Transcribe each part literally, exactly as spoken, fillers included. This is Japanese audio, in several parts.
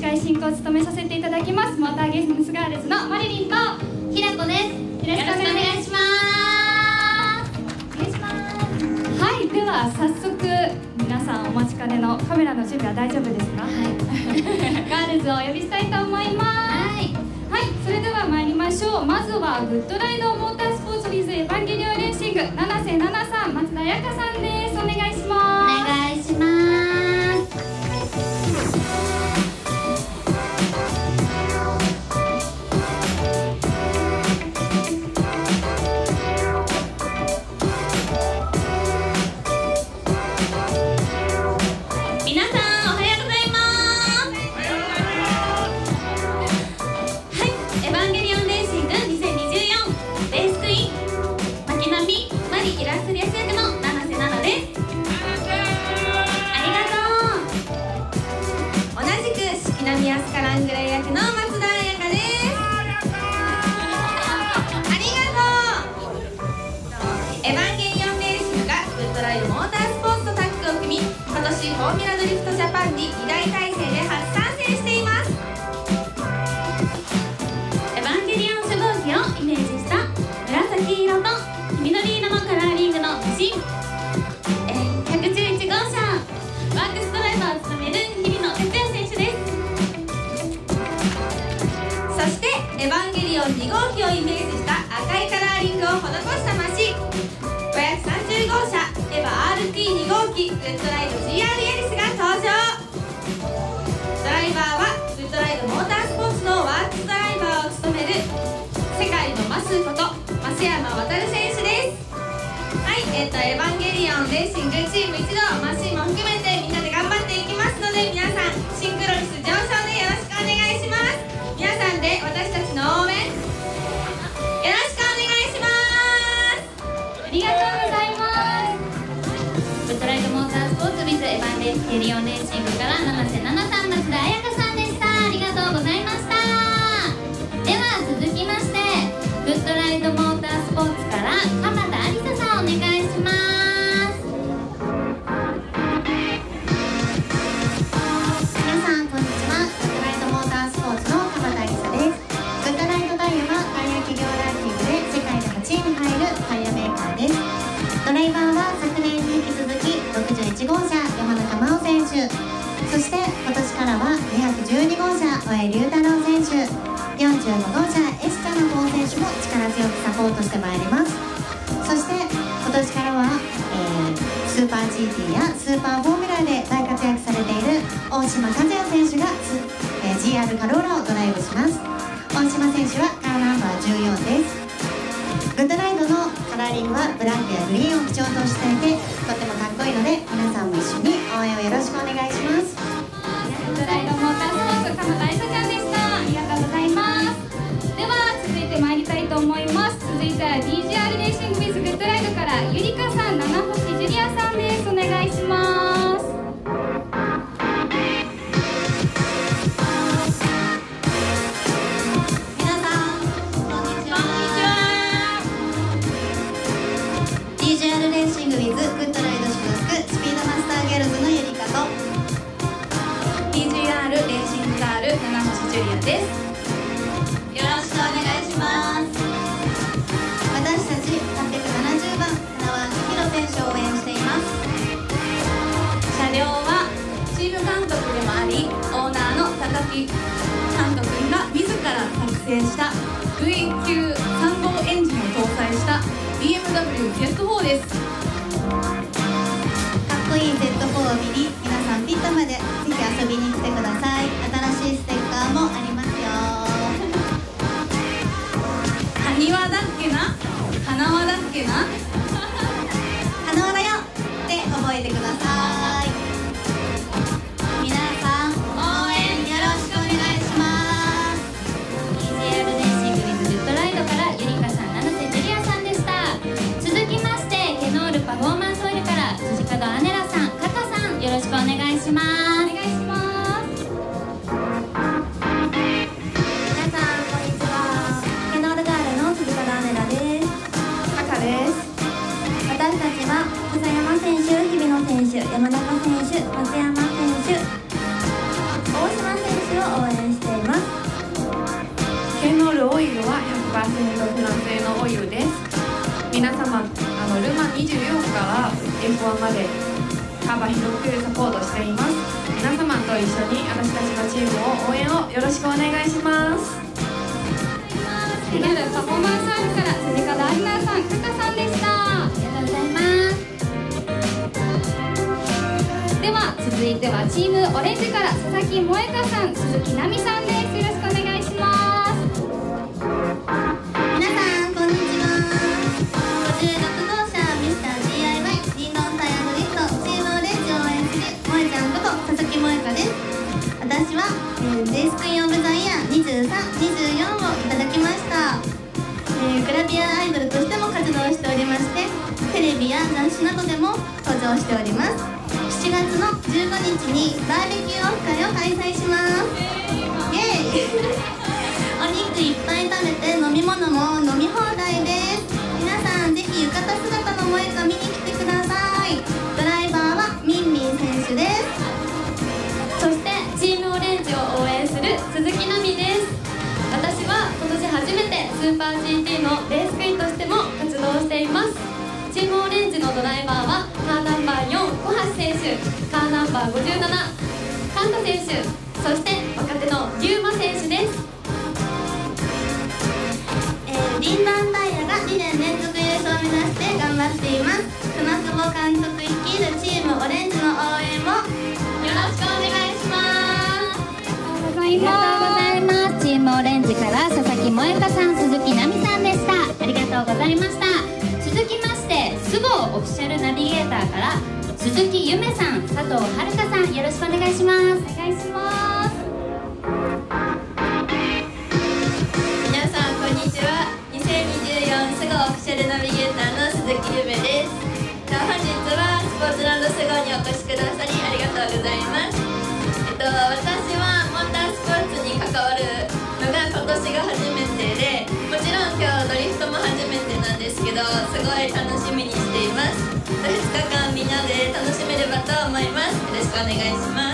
会進行を務めさせていただきますモーターゲームスガールズのマリリンとひらこです。 よろしくお願いします。 お願いします。 はい、では早速皆さんお待ちかねのカメラの準備は大丈夫ですか？はいガールズをお呼びしたいと思います。はい、はい、それでは参りましょう。まずはグッドライドモータースポーツウィズエヴァンゲリオンレーシング七瀬奈々さん、松田彩香さんです。お願いします。 お願いします。 南アスカラングレー役の松田彩香です。ありがとう。エヴァンゲリオンレーシングがグッドライドモータースポーツとタッグを組み、今年フォーミュラドリフトジャパンにに大体制で初参戦しています。 エヴァンゲリオン初号機をイメージした紫色と黄緑色のカラーリングの無人、えー、ひゃくじゅういち号車ワークスドライバーを務める日比野哲也選手です。 そしてエヴァンゲリオンに号機をイメージした赤いカラーリングを施したマシンごひゃくさんじゅう号車エヴァ アールティーに 号機グッドライド ジーアール エリスが登場。ドライバーはグッドライドモータースポーツのワークスドライバーを務める世界のマスこと増山航選手です。はい、えっとエヴァンゲリオンレーシングチーム一同マシンも含めてみんなで頑張っていきますので、皆さんシンクロニス上昇でよろしくお願いします。皆さんで私たちの応援よろしくお願いします。 ありがとうございます。 グッドライドモータースポーツ with エヴァンゲリオンレーシングから七瀬奈々さん、松田彩香さんでした。ありがとうございました。では続きましてグッドライドモータースポーツから鎌田ありささん、お願いします。 皆さんこんにちは。グッドライドモータースポーツの鎌田ありさです。グッドライドタイヤはタイヤ企業ランキングで世界ではちいに入るタイヤメーカーです。ドライバーは昨年に引き続きろくじゅういち号車山中真央選手、そして今年からはにひゃくじゅうに号車大江龍太郎選手、よんじゅうご号車エスチャの郷選手も力強くサポートしてまいります。そして今年からは、えー、スーパー ジーティー やスーパーフォーミュラーで大活躍されている大島和也選手が、えー、ジーアール カローラをドライブします。大島選手はカーナンバーじゅうよんです。グッドライドのカラーリングはブラックやグリーンを基調としていてとってもかっこいいので、皆さんも一緒に応援をよろしくお願いします。 グッドライドモータースポーツ鎌田ありさちゃんでした。ありがとうございます。では続いて参りたいと思います。続いては ディージーアール レーシング with グッドライドからゆりかさん、七星ジュリアさんです。お願いします。 皆さんこんにちは。 ディージーアール レーシング with グッドライド所属スピードマスターギャルズのゆりかと ディージーアール レーシングガール七星ジュリアです。よろしくお願いします。私たちはっぴゃくななじゅうばん花輪明宏選手を応援しています。車両はチーム監督でもありオーナーの高木監督が自ら作成した ブイきゅうさんごうエンジンを搭載した ビーエムダブリューゼットフォー です。かっこいい ゼットフォー を見に皆さんピットまでぜひ遊びに来てください。新しいステッカーもありますよ。埴輪だっけな花輪だっけな花輪だよって覚えてください。皆さん応援よろしくお願いします。 ディージーアール レーシング with グッドライドからゆりかさん、七瀬ジュリアさんでした。続きましてケノールパフォーマンスオイルから辻門アネラさん、カカさん、よろしくお願いします。 お願いします。 皆さんこんにちは。ケノールガールの辻門アネラです。カカです。 にじゅうよっかから エフワン まで幅広くサポートしています。皆様と一緒に私たちのチームを応援をよろしくお願いします。 気になるパフォーマンスアートから辻川有奈さん、かかさんでした。 ありがとうございます。 では続いてはチームオレンジから佐々木萌香さん、鈴木奈美さんです。よろしくお願いします。 皆さんこんにちは。ごじゅうろくごうしゃミスター ディーアイワイ リンドンタイヤドリフトチームオレンジを応援する萌ちゃんこと佐々木萌香です。私は、えー、デイスクイーンオブザイヤーにじゅうさん、にじゅうよんをいただきました。えー、グラビアアイドルとしても活動しておりまして、テレビや雑誌などでも登場しております。しちがつのじゅうごにちにバーベキューオフ会を開催します。イエーイお肉いっぱい食べて飲み物も飲み放題です。皆さんぜひ浴衣姿の萌香見に来てください。ドライバーはミンミン選手です。 そしてチームオレンジを応援する鈴木奈美です。私は今年初めてスーパー ジーティー のレースクイーンとしても活動しています。チームオレンジのドライバーはカーナンバーよん小橋選手、カーナンバーごじゅうなな神田選手、そして若手の龍馬選手です。 えー、リンドンタイヤがにねん連続優勝を目指して頑張っています。熊久保監督率いるチームオレンジの応援もよろしくお願いします。 ありがとうございます。 ありがとうございます。チームオレンジから佐々木萌香さん、鈴木奈美さんでした。ありがとうございました。続きましてスボーオフィシャルナビゲーターから鈴木ゆめさん、佐藤遥さん、よろしくお願いします。 お願いします。 皆さんこんにちは。にせんにじゅうよんスゴオフィシャルナビゲーターの鈴木ゆめです。本日はスポーツランドスゴにお越しくださりありがとうございます。えっと、私はモータースポーツに関わるのが今年が初めてで、もちろん今日ドリフトも初めてなんですけど、すごい楽しみにしています。ふつかかんみんなで楽しめればと思います。よろしくお願いします。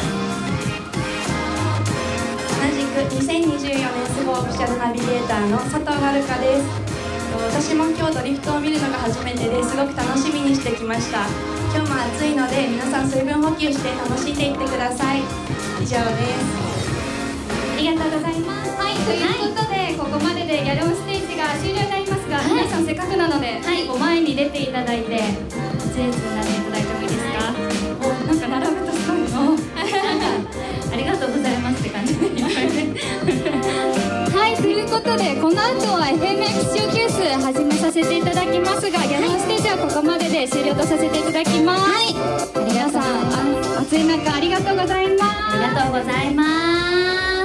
同じくにせんにじゅうよねんスゴオフィシャルナビゲーターの佐藤遥です。私も今日ドリフトを見るのが初めてですごく楽しみにしてきました。今日も暑いので皆さん水分補給して楽しんでいってください。以上です。 ありがとうございます。はい、ということで、ここまででギャルオンステージが終了になりますが、はい、皆さんせっかくなので、はい、お前に出ていただいて撮影になっていただいてもいいですか。お、なんか並ぶとすごいのありがとうございますって感じではい、ということでこの後は エフエムエックス 上級数始めさせていただきますが、ギャルオンステージはここまでで終了とさせていただきます。はい、皆さんあ暑い中ありがとうございます。 ありがとうございます。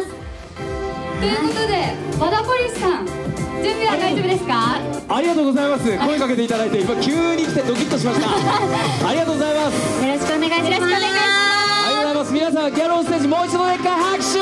ということで和田ポリスさん、準備は大丈夫ですか。 ありがとうございます。声かけていただいて今急に来てドキッとしましたありがとうございます。 よろしくお願いします。よろしくお願いします。 ありがとうございます。皆さんギャルオンステージもう一度でっかい拍手を。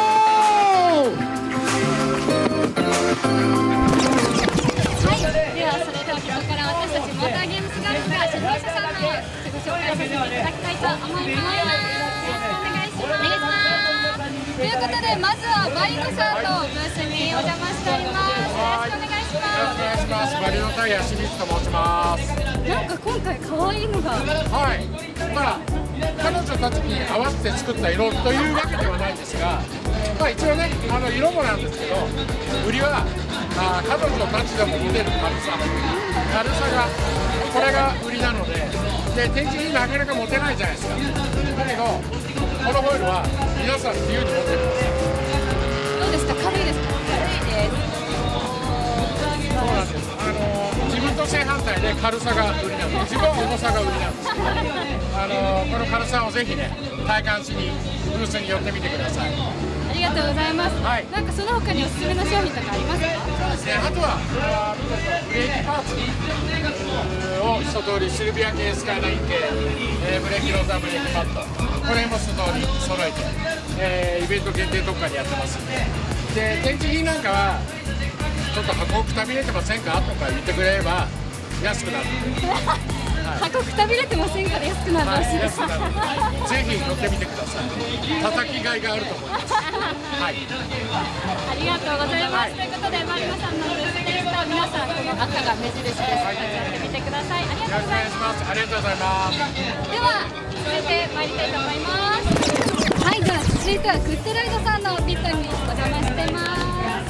はい、ではそれではここから私たちモーターゲームスガールズが出場者さんのご紹介させていただきたいと思います。よろしくお願いします。お願いします。ということでまずはマリノさんのブースにお邪魔しております。よろしくお願いします。 よろしくお願いします。マリノタイヤ清水と申します。 なんか今回可愛いのが、 はい。まあ彼女たちに合わせて作った色というわけではないんですが、まあ一応ね、あの色もなんですけど、売りはあ彼女たちでも持てる軽さ、軽さがこれが売りなので、で展示になかなか持てないじゃないですか。だけどこのホイールは皆さん自由に持てるんですよ。 どうですか、軽いですか。軽いです。 そうなんです。あの自分と正反対で軽さが売りなんです。自分は重さが売りなんですけど、あのこの軽さをぜひね体感しにブースに寄ってみてください。 ありがとうございます。はい、なんかその他におすすめの商品とかありますか。 そうですね。あとはブレーキパーツを一通りシルビア系、スカイライン系、えー、ブレーキローザーブレーキパッド、これも一通り揃えて、えー、イベント限定特価にやってますんで、で展示品なんかはちょっと箱くたびれてませんかとか言ってくれれば安くなるので、はい、 箱くたびれてませんから安くなるらしいです。 はい、安くなるのでぜひ乗ってみてください。叩きがいがあると思います。 はい、 ありがとうございます。ということでマリナさんのブースでした。皆さんこの赤が目印です。立ち寄ってみてください。ありがとうございます。 ありがとうございます。 では続いて参りたいと思います。はい、では続いてはグッドライドさんのピットにお邪魔してます。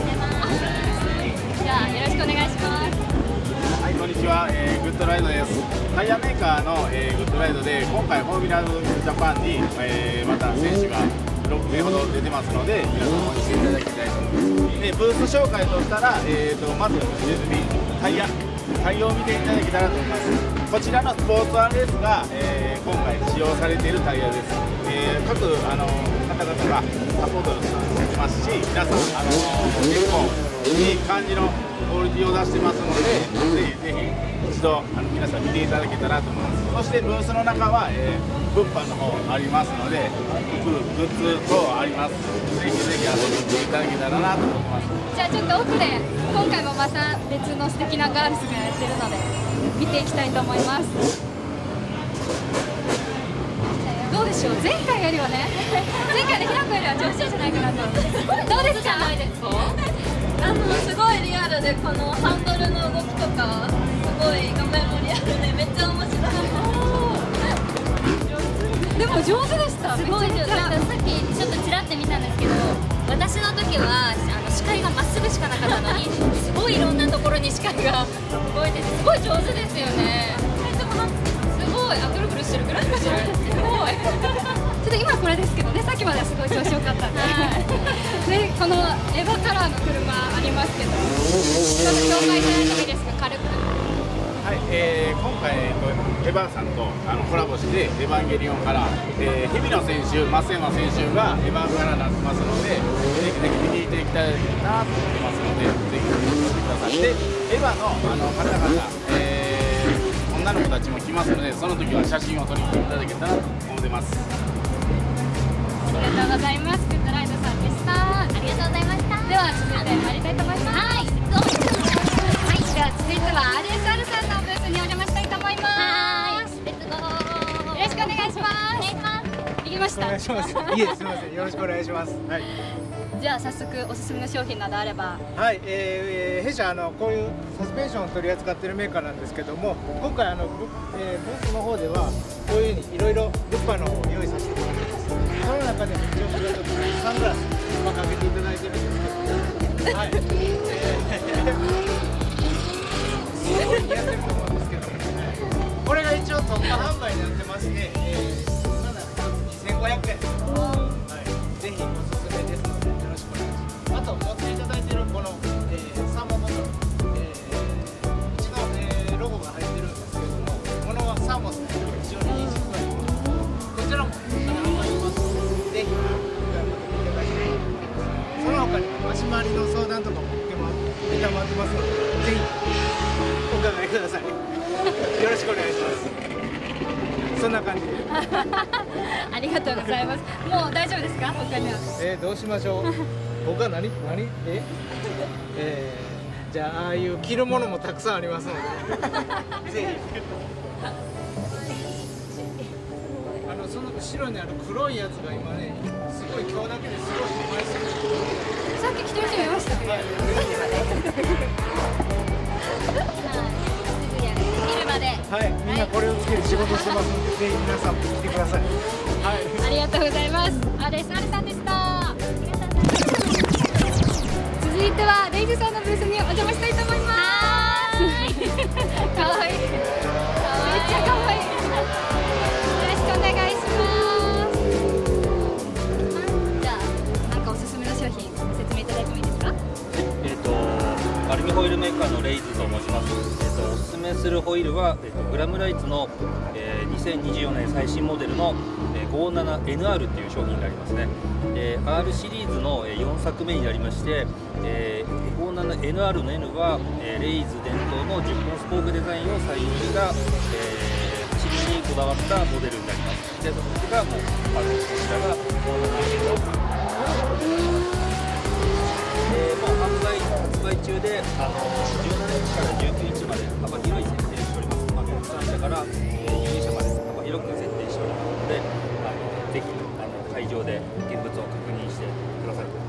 じゃあよろしくお願いします。 はい、こんにちは、えー、グッドライドです。タイヤメーカーの、えー、グッドライドで今回フォーミュラジャパンに、えー、また選手がろくめいほど出てますので皆さん応援していただきたいと思います。でブース紹介としたら、えー、とまずタイヤタイヤを見ていただけたらと思います。こちらのスポーツワンレースが、えー、今回使用されているタイヤです。えー、各あの方々がサポートしてますし、皆さんあの結構いい感じのクオリティを出してますので、ぜひぜひ一度あの皆さん見ていただけたらと思います。そしてブースの中は、えー、物販の方ありますので、服、グッズ等あります。ぜひぜひ遊びに来ていただけたらなと思います。 じゃあちょっと奥で今回もまた別の素敵なガールズがやってるので見ていきたいと思います。どうでしょう、前回よりはね前回のひなこよりは調子いいんじゃないかなと。どうですか？ あのすごいリアルで、このハンドルの動きとかすごい画面もリアルでめっちゃ面白い。 でも上手でした。 すごい上手。さっきちょっとちらって見たんですけど、私の時はあの視界がまっすぐしかなかったのにすごいいろんなところに視界が動いててすごい上手ですよね。すごい、あ、くるくるしてるくるくるしてるすごいちょっと今これですけどね、さっきまではすごい調子良かったんで、でこのエヴァカラーの車ありますけど、ちょっと紹介いただいてもいいですか、軽く。 はい、えー、今回エヴァさんとあのコラボしてエヴァンゲリオンから、えー、日比野選手、松山選手がエヴァンカラーになってますので、ぜひぜひ見に行っていただけたらなと思ってますので、ぜひ見に来てください。で、エヴァのあの方々、えー、女の子たちも来ますので、その時は写真を撮りに来ていただけたらと思ってます。 ありがとうございます。グッドライドさんでした。 ありがとうございました。 では続いて参りたいと思います。はい、どうぞ。はい、では続いては アールエスアール さんのブースにお邪魔したいと思います。 レッツゴー。 よろしくお願いします。お願いします。行きました。 お願いします。いえ、すみません。よろしくお願いします。はい。 じゃあ早速おすすめの商品などあれば。 はい、えー、弊社あのこういうサスペンションを取り扱っているメーカーなんですけども、今回あの、えー、ブースの方ではこういうふうにいろいろ物販の方を用意させてもらってます。その中でも一応これちょっとサングラス今かけていただいてるんですけど、はい。えー、すごい似合ってると思うんですけど、これが一応特価販売になってまして、えー、まだにせんごひゃくえん。はい。ぜひおすすめですので。あと持っていただいているこの、えー、サーモンボトル、えー、うちの、えー、ロゴが入ってるんですけども、ものはサーモンで非常にいい質がいいもの、こちらも販売しますので、ぜひお買い求めいただきたいと思います。その他にも足回りの相談とかも受けま承ってますので、ぜひお伺いください。よろしくお願いします。そんな感じでありがとうございます。もう大丈夫ですか？他には。 えー、どうしましょう。他何何ええー、じゃあああいう着るものもたくさんありますのでぜひあのその後ろにある黒いやつが今ねすごい今日だけですごい出ました。 さっき着てる人いましたね。はい、昼まで。 はい、みんなこれをつけて仕事してますので、ぜひ皆さんも来てください。はい、 ありがとうございます。アールエスアール さんでした。続いてはレイジさんのブースにお邪魔したいと思います。かわいい。めっちゃかわいい。よろしくお願いします。じゃあなんかおすすめの商品説明いただいてもいいですか？ えっとアルミホイルメーカーのレイズと申します。えっとおすすめするホイールは、えっと、グラムライツの、えー、にせんにじゅうよねん最新モデルの、えー、ごじゅうななエヌアール っていう商品がありますね。えー、R シリーズのよんさくめになりまして、えー、ごじゅうななエヌアール の N は、えー、レイズ伝統のじゅっぽんスポークデザインを採用した、えー、走りにこだわったモデルになります。でそれがもうあのこちらがごじゅうななエヌアール、えー、もう販売発売中であのじゅうしちにちからじゅうくにちまで幅広い設定しております。まあ、国産車から、えー、輸入車まで幅広く設定しておりますので、あのぜひあの会場で現物を確認してください。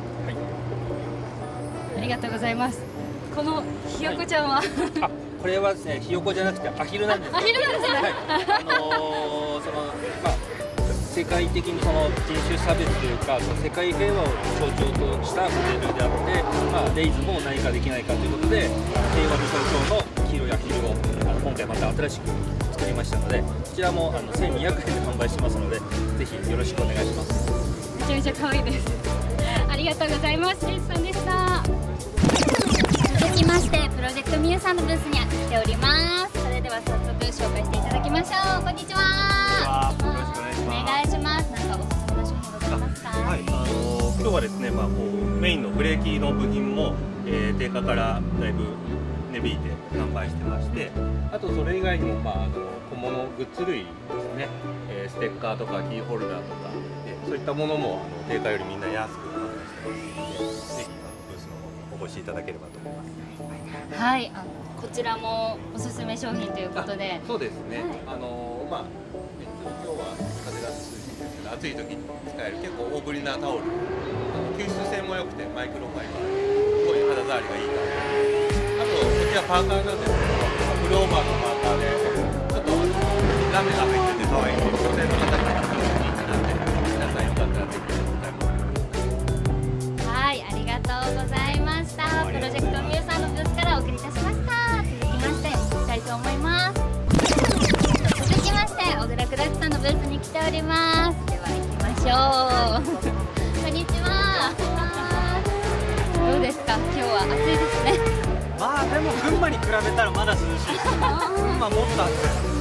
りがとうございます。このひよこちゃんは、はい、 あ、これはですね、ひよこじゃなくてアヒルなんです。 アヒルなんですね。はい、 あのー、そのまあ世界的にその人種差別というか、その世界平和を象徴としたモデルであって、まあ、レイズも何かできないかということで、平和の象徴の黄色いアヒルをあの今回また新しく作りましたので、こちらもあのせんにひゃくえんで販売してますので、ぜひよろしくお願いします。 めちゃめちゃ可愛いです。ありがとうございます。レイズさんでした。 続きましてプロジェクトミューさんのブースに来ております。それでは早速紹介していただきましょう。こんにちは。 よろしくお願いします。 お願いします。なんかおすすめの商品ございますか？ はい、あのー、今日はですね、まあ、こうメインのブレーキの部品も、えー、定価からだいぶ値引いて販売してまして、あとそれ以外にも、まあ、あの小物グッズ類ですね、えー、ステッカーとかキーホルダーとか、えー、そういったものもあの定価よりみんな安く販売してますので、ぜひブースの方お越しいただければと思います。 はい、あのこちらもおすすめ商品ということで。 そうですね、はい、あのー、まあ今日は風が涼しいですけど、暑い時に使える結構大ぶりなタオル、吸湿性も良くてマイクロファイバーですごい肌触りがいいかな。あとこちらパーカーなんですけど、プルオーバーのパーカーでちょっとラメが入ってて可愛いんで、女性の方にも人気なんで、皆さんよかったらぜひお買い求めください。 はい、ありがとうございました。プロジェクトミューさんのブースからお送りいたしました。続きまして行きたいと思います。続きまして小倉クラッチさんのブースに来ております。では行きましょう。こんにちは。どうですか、今日は暑いですね。 まあでも群馬に比べたらまだ涼しいです。群馬もっと暑い。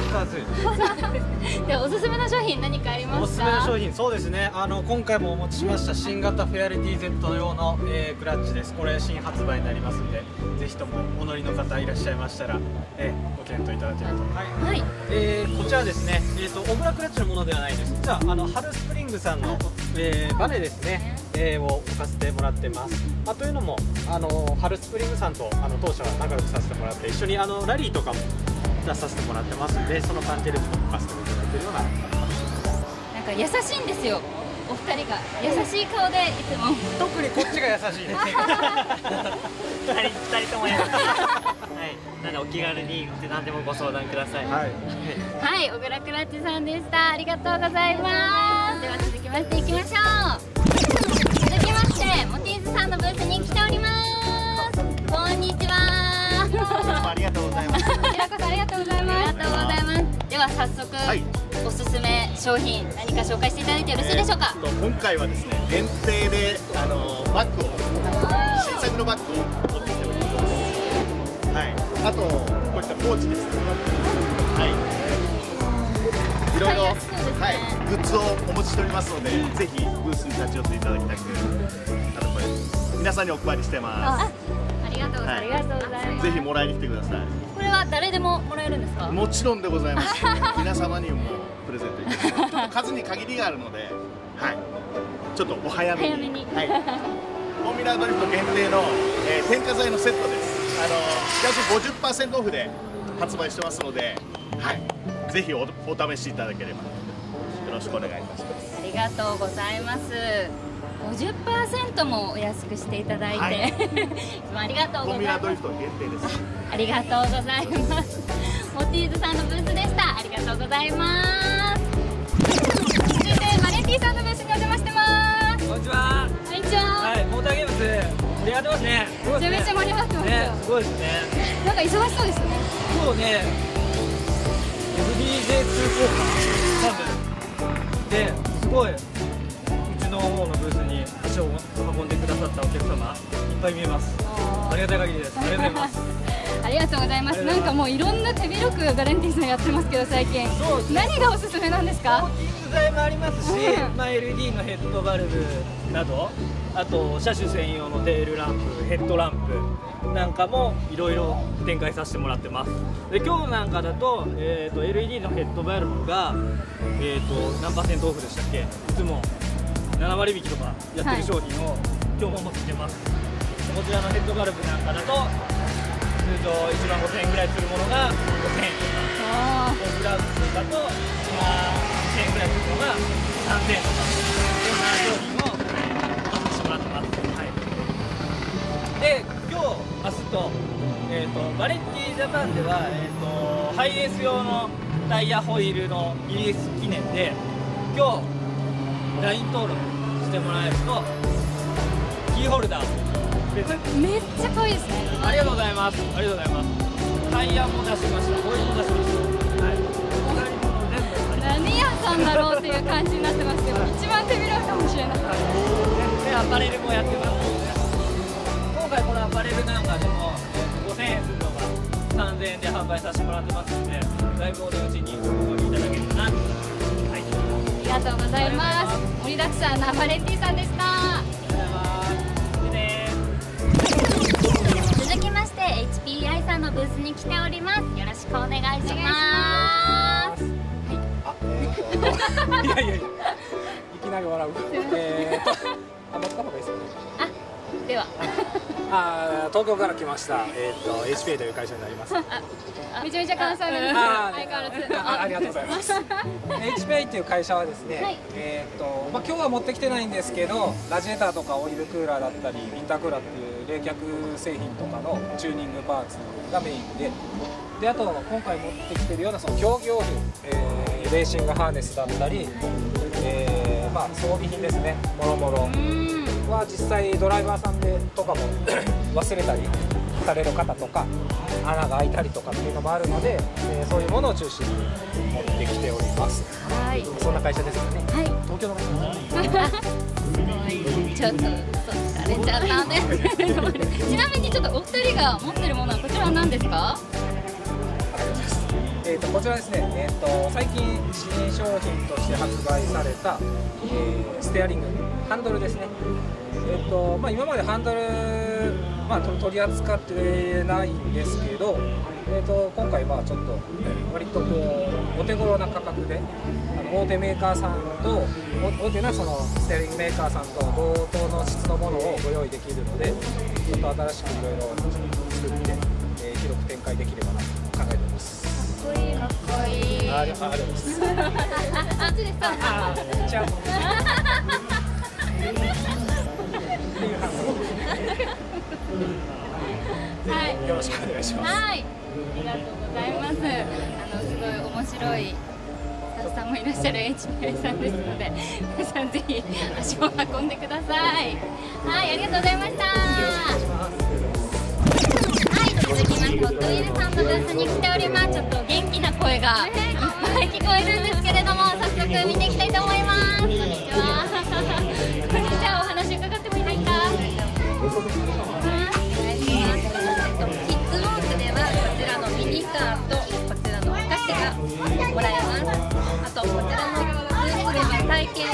ではおすすめの商品何かありますか？ おすすめの商品、そうですね、あの今回もお持ちしました新型フェアリティ Z 用の、えー、クラッチです。これ新発売になりますので、ぜひともお乗りの方いらっしゃいましたら、えー、ご検討いただけると。はい、はい、えー、こちらですね、えーと、小倉クラッチのものではないです。実はあのハルスプリングさんの、えー、バネですね、えー、を置かせてもらってます。まあ、というのもあのハルスプリングさんとあの当社は仲良くさせてもらって、一緒にあのラリーとかも出させてもらってますので、その関係でちょっと置かせていただいているような。 なんか優しいんですよ、お二人が優しい顔でいつも。 特にこっちが優しいです。二人二人とも優しい。はい、なのでお気軽に何でもご相談ください。はい、 はい、小倉クラッチさんでした。ありがとうございます。では続きましていきましょう。続きましてモティーズさんのブースに来ております。こんにちは。 ありがとうございます。 平子さんありがとうございます。 ありがとうございます。では早速、はい、おすすめ商品何か紹介していただいてよろしいでしょうか？ えー、今回はですね、限定であのバッグを新作のバッグを持ってきております。はい。あとこういったポーチです。はい。いろいろ、はい、グッズをお持ちしておりますので、ぜひブースに立ち寄っていただきたく、あのこれ皆さんにお配りしてます。 ありがとうございます。はい、 ぜひもらいに来てください。 これは誰でももらえるんですか？ もちろんでございます。皆様にもプレゼントいたします。ちょっと数に限りがあるので、はい、ちょっとお早めに。 早めに。 はい。フォーミュラードリフト限定の、えー、添加剤のセットです。あの約 ごじゅっパーセント オフで発売してますので、はい、ぜひ お, お試しいただければよろしくお願いいたします。 ありがとうございます。ごじゅっパーセント もお安くしていただいて、はい、いつもありがとうございます。フォーミュラードリフト限定です。 ありがとうございます。モティーズさんのブースでした。ありがとうございます。続いてマレンティさんのブースにお邪魔してます。 こんにちは。 こんにちは。 はい、モーターゲームズ盛り上がってますね。 めちゃめちゃ盛り上がってますよ。 ね、すごいですね。 なんか忙しそうですね。 今日ね、エフディージェーツー 効果多分ですごい。の方のブースに足を運んでくださったお客様いっぱい見えます。ありがたい限りです。ありがとうございます。 ありがとうございます。なんかもういろんな手広くガレンティさんやってますけど、最近何がおすすめなんですか？ 機材もありますし、まあ エルイーディー のヘッドバルブなど、あと車種専用のテールランプ、ヘッドランプなんかもいろいろ展開させてもらってます。で今日なんかだと、えー、と エルイーディー のヘッドバルブが、えー、と何パーセントオフでしたっけ？いつもななわり引きとかやってる商品を今日も持ってきてます。こちらのヘッドバルブなんかだと通常いちまんごせんえんぐらいするものがごせんえんとか、オフラウスだとにせんえんぐらいするものがさんぜんえんとか、そんな商品を販売してもらってます。はい、で明日と、えー、とバレッティジャパンでは、えー、とハイエース用のタイヤホイールのリリース記念で今日 ライン 登録してもらえるとキーホルダーめっちゃ可愛いですね。 ありがとうございます。ありがとうございます。タイヤも出しました。ホイールも出しました。はい。 何屋さんだろうっていう感じになってますけど、一番手広いかもしれない。 で、アパレルもやってますので、今回このアパレルなんかでもごせんえんするのがさんぜんえんで販売させてもらってますので、だいぶお値打ちにご購入いただけるかな。はい。 ありがとうございます。盛りだくさんなバレッティさんでした。 続きまして エイチピーアイ さんのブースに来ております。よろしくお願いします。 いやいやいや、いきなり笑う。えーと、あ、持った方がいいですかね。 あ、では。 あ、東京から来ました。えっと、エイチピーアイ という会社になります。 めちゃめちゃ関西弁です。 あ相変わらず。 あ、ありがとうございます。エイチピーアイ っていう会社はですね、はい、えっと、まあ、今日は持ってきてないんですけど、ラジエーターとかオイルクーラーだったり、インタークーラーっていう冷却製品とかのチューニングパーツがメインで。で、あと今回持ってきてるようなその競技用品、えー、レーシングハーネスだったり、えー、まあ装備品ですね、もろもろは実際ドライバーさんでとかも忘れたりされる方とか穴が開いたりとかっていうのもあるので、えー、そういうものを中心に持ってきております。はい、そんな会社ですよね。はい、東京のちょっとそうされちゃったんですけどちなみにちょっとお二人が持ってるものはこちらは何ですか？ えー、とこちらですね、えー、と最近新商品として発売された、えー、ステアリング、ハンドルですね。えーとまあ、今までハンドル、まあ、取り扱ってないんですけど、えー、と今回はちょっと割とこうお手頃な価格であの大手メーカーさんと大手なそのステアリングメーカーさんと同等の質のものをご用意できるので、ちょっと新しくいろいろ作って、えー、広く展開できればなと考えております。 かっこいい。かっこいい。 あ、ありがとうございます。 あっちですか。 あ、ちゃう。はい。よろしくお願いします。 はい。ありがとうございます。あのすごい面白いスタッフさんもいらっしゃる エイチピーアイ さんですので、皆さんぜひ足を運んでください。はい、ありがとうございました。続きましてホットウィールさんのブースに来ております。ちょっと元気な声がいっぱい聞こえるんですけれども、早速見ていきたいと思います。こんにちは。こんにちは。お話伺ってもいいですか？お願いします。キッズウォークではこちらのミニカーとこちらのお菓子がもらえます。あとこちらのブースでは体験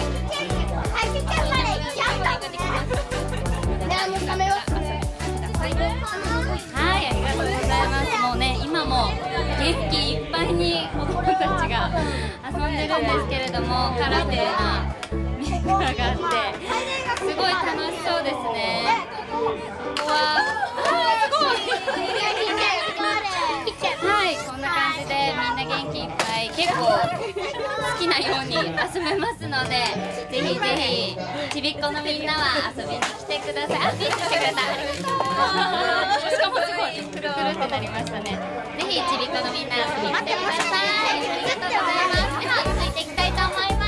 はい、ありがとうございます。もうね、今も元気いっぱいに子供たちが遊んでるんですけれども、カラフルなメーカーがあってすごい楽しそうですね。ここはあー、すごいはい、こんな感じでみんな元気いっぱい結構好きなように遊べますので、ぜひぜひちびっこのみんなは遊びに来てください。あ、ピッチしてくれた。しかもすごいくるくるってなりましたね。ぜひちびっこのみんな遊びに来てください。ありがとうございます。では続いていきたいと思います。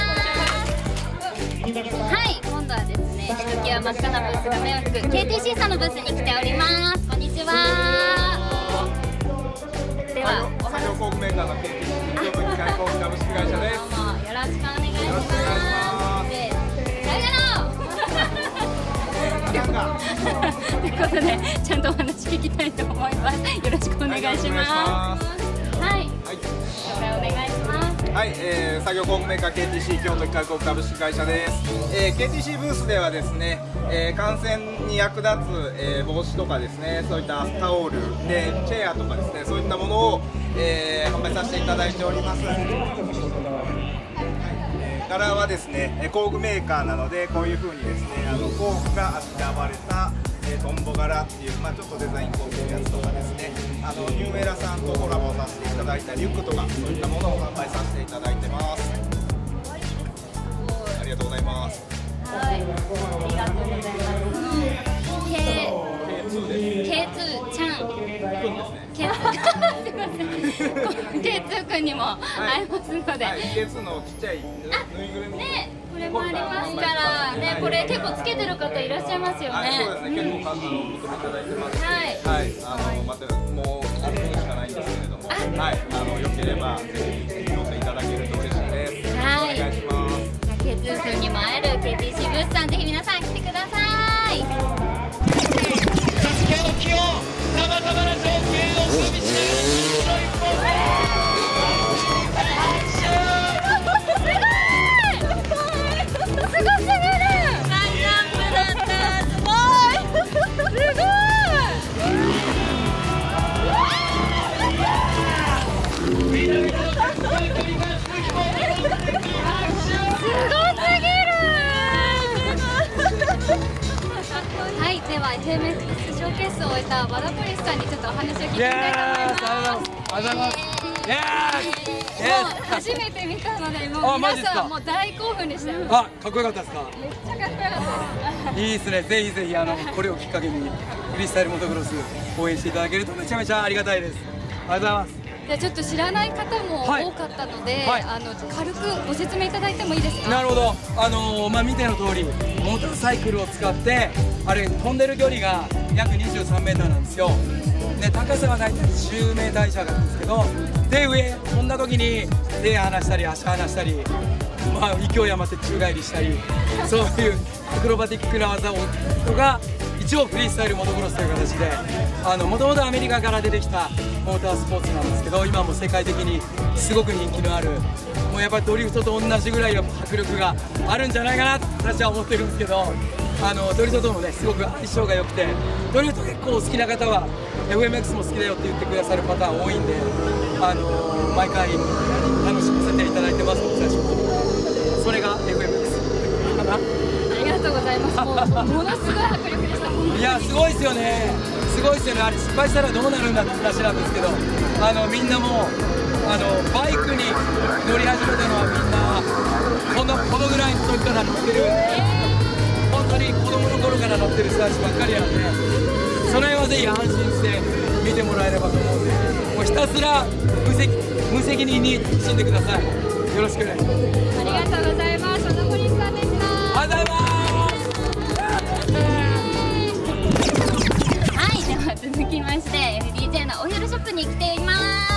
はい、今度はですね、ひときわ真っ赤なブースが目を引く ケーティーシー さんのブースに来ております。こんにちは。では、お話工具メーカーの ケーティーシー 業務機械工具株式会社です。 どうもよろしくお願いします。で、さよなら。ということで、ちゃんとお話聞きたいと思います。よろしくお願いします。はい。紹介お願いします。 はい、えー、作業工具メーカー ケーティーシー 京都機械工具株式会社です。えー、ケーティーシー ブースではですね、えー、感染に役立つ、えー、帽子とかですね、そういったタオルでチェアとかですね、そういったものを、えー、販売させていただいております。柄はですね、工具メーカーなので、こういう風にですね、あの工具があしらわれた、えー、トンボ柄っていう、まあ、ちょっとデザイン工具のやつとかですね、あのニューエラさんとコラボさせていただいたリュックとか、そういったものを販売させていただいてます。ありがとうございます。 はい、ありがとうございます。ケーツー チャくんですね。 ケーツーくんにも会えますので、 はい、ケーツー のちっちゃいぬいぐるみね、これもありますからね、これ結構つけてる方いらっしゃいますよね。 はい、そうですね、結構数をお求めいただいてますし、はい、あのまたもうあるものしかないんですけれども、はい、あのよければぜひ乗っていただけると嬉しいです。はい、お願いします。 ケーツー くんにも会える ケーティーシー ブースさん、ぜひ皆さん来てください。 ＳＡＳＵＫＥの木をさまざまな条件を組みしながら一本すごすぎる。ラインナップだった。すごい。すごい。はい、では エフエムエックス ショーケースを終えた和田ポリスさんにちょっとお話を聞いてみたいと思います。 ありがとうございます。イエーイ。 もう初めて見たので、もう皆さんもう大興奮でしたよ。 あ、かっこよかったですか。 めっちゃかっこよかったです。 いいですね。ぜひぜひあのこれをきっかけにフリースタイルモトクロス応援していただけるとめちゃめちゃありがたいです。ありがとうございます。 じゃあちょっと知らない方も多かったので、はい、あの軽くご説明いただいてもいいですか。 なるほど。あのー、まあ見ての通りモーターサイクルを使ってあれ飛んでる距離が約にじゅうさんメーターなんですよ。で高さが大体じゅうメーター以上なんですけど、で上飛んだ時に手離したり足離したり、まあ勢い余って宙返りしたり、そういうアクロバティックな技をとか一応フリースタイルモトクロスという形で、あのもともとアメリカから出てきたモータースポーツなんですけど、今も世界的にすごく人気のある、もうやっぱりドリフトと同じぐらいの迫力があるんじゃないかなと私は思ってるんですけど、あのドリフトともねすごく相性が良くて、ドリフト結構好きな方は エフエムエックス も好きだよって言ってくださるパターン多いんで、あの毎回楽しませていただいてます。最初それが エフエムエックス かな。 ありがとうございます。もうものすごい迫力でした。 いやすごいですよね。すごいですよね。あれ失敗したらどうなるんだって話なんですけど、あのみんなもあのバイクに乗り始めたのはみんなこのこのぐらいの時から乗ってる、本当に子供の頃から乗ってる人たちばっかりなんで、その辺はぜひ安心して見てもらえればと思うんで、もうひたすら無責無責任に楽しんでください。よろしくね。 ありがとうございます。和田ポリスさんでした。 ありがとうございます。 続きまして エフディージェー のオフィシャルショップに来ています。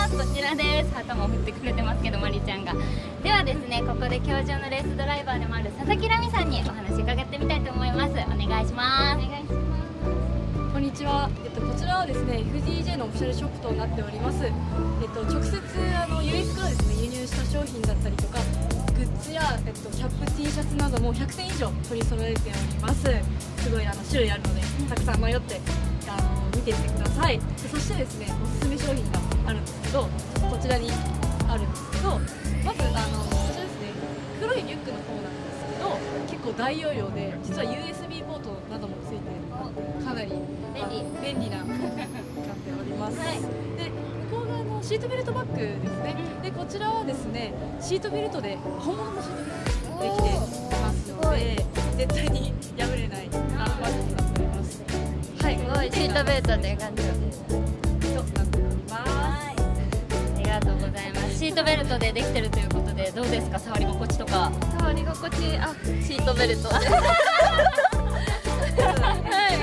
こちらです。旗も振ってくれてますけど、マリちゃんが。ではですね、ここで教場のレースドライバーでもある佐々木奈美さんにお話伺ってみたいと思います。お願いします。お願いします。 こんにちは。えっとこちらはですね エフディージェー のオフィシャルショップとなっております。えっと直接あの ユーエス からですね輸入した商品だったりとか、グッズやえっとキャップ T シャツなどもひゃくてん以上取り揃えております。すごいあの種類あるのでたくさん迷ってあの見ていってください。そしてですねおすすめ商品があるんですけど、こちらにあるんですけど、まずあのこちらですね、黒いリュックの方なんですけど結構大容量で、実は ユーエスビー ポートなどもついてかなり便利便利ななっております。はい、で向こう側のシートベルトバッグですね。でこちらはですねシートベルトで本物のシートベルトでできていますので、絶対に破れないあのバッグになっております。はい、 すごいシートベルトという感じです。 となっております。 ありがとうございます。シートベルトでできてるということでどうですか、触り心地とか。 触り心地、あ、シートベルト。はい。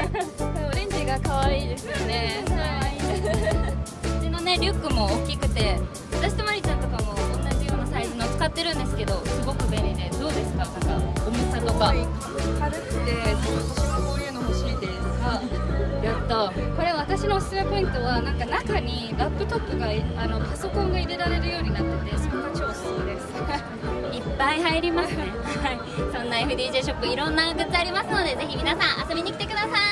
オレンジが可愛いですよね。可愛い。 うちのねリュックも大きくて、私とマリちゃんとかも同じようなサイズの使ってるんですけど、すごく便利で、どうですか、なんか重さとか。 軽くて、私はこういうの欲しいです。 やった。これ私のおすすめポイントは、なんか中にラップトップがあのパソコンが入れられるようになってて、そこが超好きです。いっぱい入りますね。はい。そんな エフディージェー ショップいろんなグッズありますので、ぜひ皆さん遊びに来てくださ